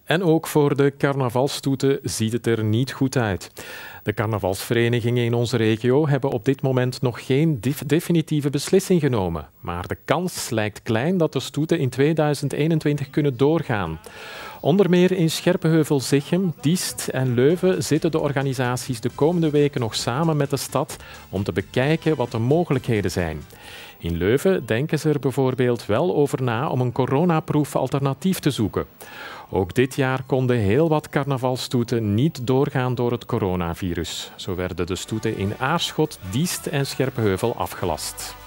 En ook voor de carnavalsstoeten ziet het er niet goed uit. De carnavalsverenigingen in onze regio hebben op dit moment nog geen definitieve beslissing genomen. Maar de kans lijkt klein dat de stoeten in 2021 kunnen doorgaan. Onder meer in Scherpenheuvel-Zichem, Diest en Leuven zitten de organisaties de komende weken nog samen met de stad om te bekijken wat de mogelijkheden zijn. In Leuven denken ze er bijvoorbeeld wel over na om een coronaproof alternatief te zoeken. Ook dit jaar konden heel wat carnavalsstoeten niet doorgaan door het coronavirus. Zo werden de stoeten in Aarschot, Diest en Scherpenheuvel afgelast.